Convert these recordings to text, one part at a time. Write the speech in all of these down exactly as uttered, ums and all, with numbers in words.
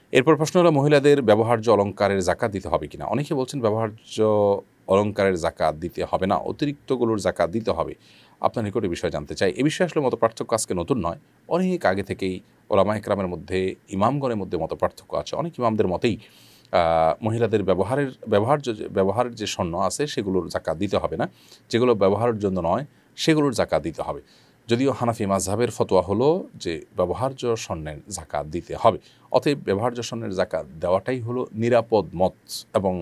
এরপর প্রশ্ন হলো মহিলাদের ব্যবহার্য অলংকারের জাকাত দিতে হবে কিনা। অনেকে বলছেন ব্যবহার্য অলংকারের জাকাত দিতে হবে না, অতিরিক্তগুলোর জাকাত দিতে হবে। আপনার নিকট এই বিষয়ে জানতে চাই। এ বিষয়ে আসলে মত পার্থক্য আজকে নতুন নয়, অনেক আগে থেকেই ওলামা ইকরামের মধ্যে, ইমামগণের মধ্যে মত পার্থক্য আছে। অনেক ইমামদের মতেই মহিলাদের ব্যবহারের ব্যবহার্য ব্যবহারের যে স্বর্ণ আছে সেগুলোর জাকাত দিতে হবে না, যেগুলো ব্যবহারের জন্য নয় সেগুলোর জাকাত দিতে হবে। যদিও হানাফি মাযহাবের ফতোয়া হলো যে ব্যবহার্য স্বর্ণের জাকাত দিতে হবে। অতএব ব্যবহার্য স্বর্ণের জাকাত দেওয়াটাই হলো নিরাপদ মত, এবং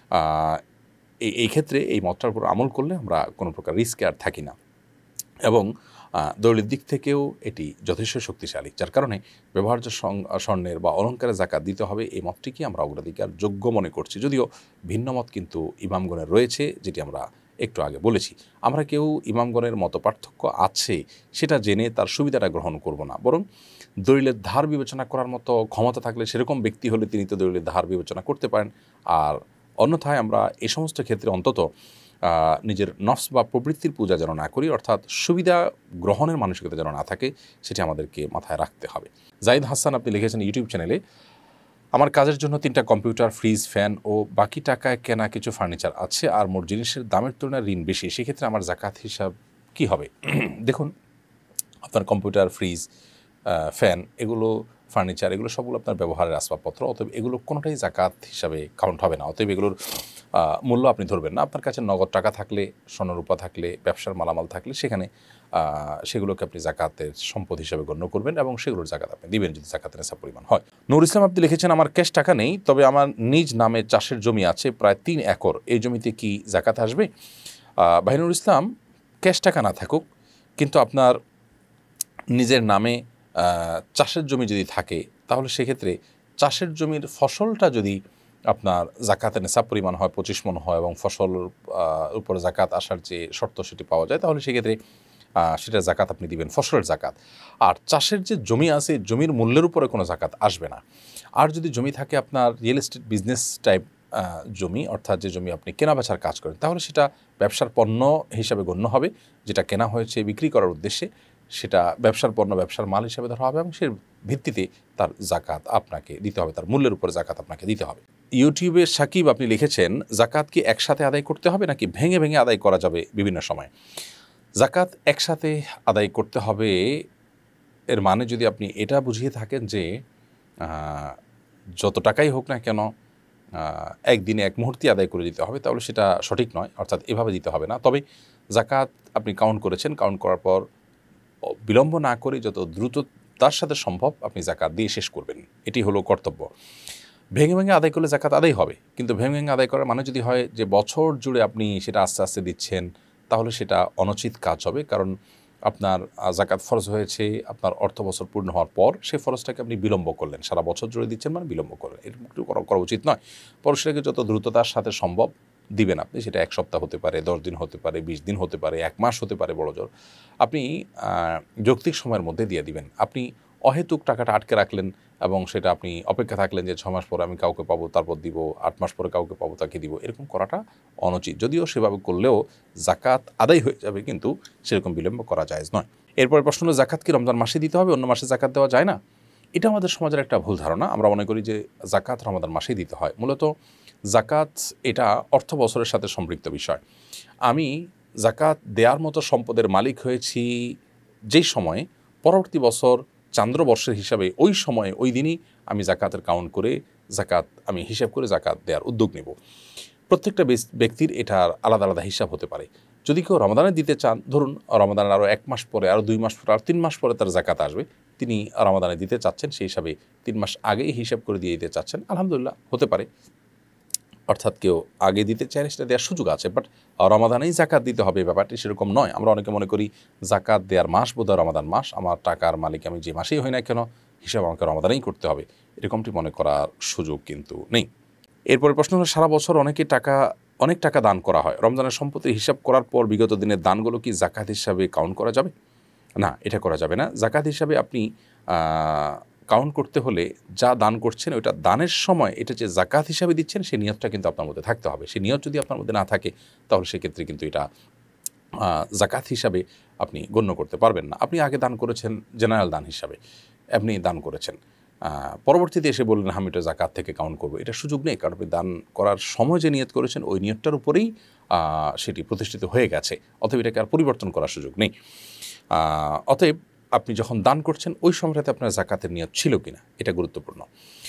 এই এই ক্ষেত্রে এই মতটার উপর আমল করলে আমরা কোনো প্রকার রিস্কে আর থাকি না, এবং দলিলের দিক থেকেও এটি যথেষ্ট শক্তিশালী, যার কারণে ব্যবহার্য স্বর্ণের বা অলঙ্কারের জাকাত দিতে হবে এই মতটিকে আমরা অগ্রাধিকার যোগ্য মনে করছি। যদিও ভিন্ন মত কিন্তু ইমামগণের রয়েছে, যেটি আমরা একটু আগে বলেছি। আমরা কেউ ইমামগণের মত পার্থক্য আছে সেটা জেনে তার সুবিধাটা গ্রহণ করব না, বরং দলিলের ধার বিবেচনা করার মতো ক্ষমতা থাকলে সেরকম ব্যক্তি হলে তিনি তো দলিলের ধার বিবেচনা করতে পারেন। আর অন্যথায় আমরা এই সমস্ত ক্ষেত্রে অন্তত নিজের নফস বা প্রবৃত্তির পূজা যেন না করি, অর্থাৎ সুবিধা গ্রহণের মানসিকতা যেন না থাকে, সেটি আমাদেরকে মাথায় রাখতে হবে। জাহিদ হাসান আপনি লিখেছেন ইউটিউব চ্যানেলে, আমার কাজের জন্য তিনটা কম্পিউটার, ফ্রিজ, ফ্যান ও বাকি টাকায় কেনা কিছু ফার্নিচার আছে, আর মোট জিনিসের দামের তুলনায় ঋণ বেশি, সেক্ষেত্রে আমার জাকাত হিসাব কি হবে? দেখুন, আপনার কম্পিউটার, ফ্রিজ, ফ্যান, এগুলো ফার্নিচার, এগুলো সবগুলো আপনার ব্যবহারের আসবাবপত্র, অতএব এগুলো কোনোটাই জাকাত হিসাবে কাউন্ট হবে না। অতএব এগুলোর মূল্য আপনি ধরবেন না। আপনার কাছে নগদ টাকা থাকলে, স্বর্ণরূপা থাকলে, ব্যবসার মালামাল থাকলে সেখানে সেগুলোকে আপনি জাকাতের সম্পদ হিসাবে গণ্য করবেন এবং সেগুলোর জাকাত আপনি দিবেন যদি জাকাতের নেশাব পরিমাণ হয়। নূর ইসলাম আপনি লিখেছেন, আমার ক্যাশ টাকা নেই, তবে আমার নিজ নামে চাষের জমি আছে প্রায় তিন একর, এই জমিতে কি জাকাত আসবে? ভাই নূর ইসলাম, ক্যাশ টাকা না থাকুক কিন্তু আপনার নিজের নামে চাষের জমি যদি থাকে, তাহলে সেক্ষেত্রে চাষের জমির ফসলটা যদি আপনার জাকাতের নেশাব পরিমাণ হয়, পঁচিশ মণ হয়, এবং ফসল উপরে জাকাত আসার যে শর্ত সেটি পাওয়া যায়, তাহলে সেক্ষেত্রে সেটা জাকাত আপনি দিবেন, ফসলের জাকাত। আর চাষের যে জমি আছে, জমির মূল্যের উপরে কোনো জাকাত আসবে না। আর যদি জমি থাকে আপনার রিয়েল এস্টেট বিজনেস টাইপ জমি, অর্থাৎ যে জমি আপনি কেনা বেচার কাজ করেন, তাহলে সেটা ব্যবসার পণ্য হিসাবে গণ্য হবে। যেটা কেনা হয়েছে বিক্রি করার উদ্দেশ্যে, সেটা ব্যবসার পণ্য, ব্যবসার মাল হিসাবে ধরা হবে, এবং সেই ভিত্তিতে তার জাকাত আপনাকে দিতে হবে, তার মূল্যের উপরে জাকাত আপনাকে দিতে হবে। ইউটিউবে সাকিব আপনি লিখেছেন, জাকাত কি একসাথে আদায় করতে হবে নাকি ভেঙে ভেঙে আদায় করা যাবে বিভিন্ন সময়? জাকাত একসাথে আদায় করতে হবে, এর মানে যদি আপনি এটা বুঝিয়ে থাকেন যে যত টাকাই হোক না কেন একদিনে এক মুহূর্তে আদায় করে দিতে হবে, তাহলে সেটা সঠিক নয়, অর্থাৎ এভাবে দিতে হবে না। তবে জাকাত আপনি কাউন্ট করেছেন, কাউন্ট করার পর বিলম্ব না করে যত দ্রুততার সাথে সম্ভব আপনি জাকাত দিয়ে শেষ করবেন, এটি হলো কর্তব্য। ভেঙে ভেঙে আদায় করলে জাকাত আদায় হবে, কিন্তু ভেঙে ভেঙে আদায় করার মানে যদি হয় যে বছর জুড়ে আপনি সেটা আস্তে আস্তে দিচ্ছেন, তাহলে সেটা অনুচিত কাজ হবে। কারণ আপনার জাকাত ফরজ হয়েছে আপনার অর্থ বছর পূর্ণ হওয়ার পর, সেই ফরজটাকে আপনি বিলম্ব করলেন, সারা বছর জুড়ে দিচ্ছেন মানে বিলম্ব করলেন, এরকম একটু করা উচিত নয়। পর সেটাকে যত দ্রুততার সাথে সম্ভব দিবেন আপনি, সেটা এক সপ্তাহ হতে পারে, দশ দিন হতে পারে, বিশ দিন হতে পারে, এক মাস হতে পারে, বড় জোর আপনি যৌক্তিক সময়ের মধ্যে দিয়ে দিবেন। আপনি অহেতুক টাকাটা আটকে রাখলেন এবং সেটা আপনি অপেক্ষা থাকলেন যে ছ মাস পরে আমি কাউকে পাবো তারপর দিব, আট মাস পরে কাউকে পাবো তাকে দিব, এরকম করাটা অনুচিত। যদিও সেভাবে করলেও জাকাত আদায় হয়ে যাবে, কিন্তু সেরকম বিলম্ব করা জায়েজ নয়। এরপর প্রশ্ন হলো, জাকাত কি রমজান মাসে দিতে হবে, অন্য মাসে জাকাত দেওয়া যায় না? এটা আমাদের সমাজের একটা ভুল ধারণা। আমরা মনে করি যে জাকাত রমজান মাসেই দিতে হয়। মূলত জাকাত এটা অর্থ বছরের সাথে সম্পৃক্ত বিষয়। আমি জাকাত দেওয়ার মতো সম্পদের মালিক হয়েছি যেই সময়ে, পরবর্তী বছর চান্দ্রবর্ষের হিসাবে ওই সময়ে ওই দিনই আমি জাকাতের কাউন্ট করে জাকাত আমি হিসাব করে জাকাত দেওয়ার উদ্যোগ নেব। প্রত্যেকটা ব্যক্তির এটার আলাদা আলাদা হিসাব হতে পারে। যদি কেউ রমাদানে দিতে চান, ধরুন রমাদানের আরও এক মাস পরে, আরও দুই মাস পরে, আর তিন মাস পরে তার জাকাত আসবে, তিনি রমাদানে দিতে চাচ্ছেন, সেই হিসাবে তিন মাস আগেই হিসাব করে দিয়ে দিতে চাচ্ছেন, আলহামদুলিল্লাহ, হতে পারে। অর্থাৎ কেউ আগে দিতে চাইলে সেটা দেওয়ার সুযোগ আছে, বাট রমাদানেই জাকাত দিতে হবে ব্যাপারটি সেরকম নয়। আমরা অনেকে মনে করি জাকাত দেওয়ার মাস বোধহয় রমাদান মাস, আমার টাকার মালিক আমি যে মাসেই হই না কেন হিসাব আমাকে রমাদানেই করতে হবে, এরকমটি মনে করার সুযোগ কিন্তু নেই। এরপরে প্রশ্ন হলো, সারা বছর অনেকে টাকা অনেক টাকা দান করা হয়, রমজানের সম্পত্তির হিসাব করার পর বিগত দিনের দানগুলো কি জাকাত হিসাবে কাউন্ট করা যাবে? না, এটা করা যাবে না। জাকাত হিসাবে আপনি কাউন্ট করতে হলে যা দান করছেন ওইটা দানের সময় এটা যে জাকাত হিসাবে দিচ্ছেন সেই নিয়তটা কিন্তু আপনার মধ্যে থাকতে হবে। সেই নিয়ত যদি আপনার মধ্যে না থাকে, তাহলে সেক্ষেত্রে কিন্তু এটা জাকাত হিসাবে আপনি গণ্য করতে পারবেন না। আপনি আগে দান করেছেন জেনারেল দান হিসাবে, আপনি দান করেছেন, পরবর্তীতে এসে বললেন আমি এটা জাকাত থেকে কাউন্ট করবো, এটা সুযোগ নেই, কারণ আপনি দান করার সময় যে নিয়ত করেছেন ওই নিয়তটার উপরেই সেটি প্রতিষ্ঠিত হয়ে গেছে, অতএব এটাকে আর পরিবর্তন করার সুযোগ নেই। অতএব আপনি যখন দান করছেন ওই সময়টাতে আপনার জাকাতের নিয়ত ছিল কিনা এটা গুরুত্বপূর্ণ।